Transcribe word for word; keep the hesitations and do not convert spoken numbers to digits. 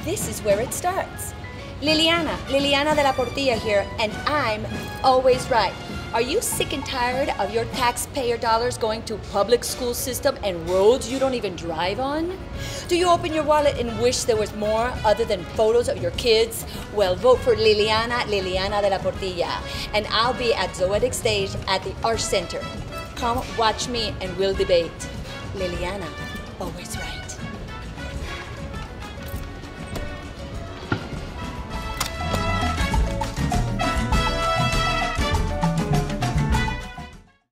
this is where it starts. Liliana, Liliana de la Portilla here, and I'm always right. Are you sick and tired of your taxpayer dollars going to public school system and roads you don't even drive on? Do you open your wallet and wish there was more other than photos of your kids? Well, vote for Liliana, Liliana de la Portilla, and I'll be at Zoetic Stage at the Arts Center. Come watch me and we'll debate. Liliana, always right.